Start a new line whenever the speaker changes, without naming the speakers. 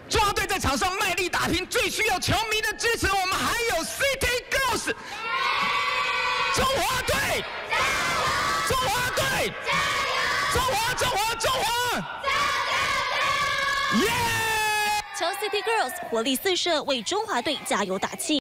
中华队在场上卖力打拼，最需要球迷的支持。我们还有 City Girls， 中华队，中华队，中华，耶！
乔 City Girls 活力四射，为中华队加油打气。